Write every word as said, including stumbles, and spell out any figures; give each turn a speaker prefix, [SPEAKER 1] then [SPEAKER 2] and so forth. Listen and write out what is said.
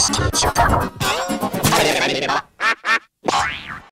[SPEAKER 1] していっちゃったの。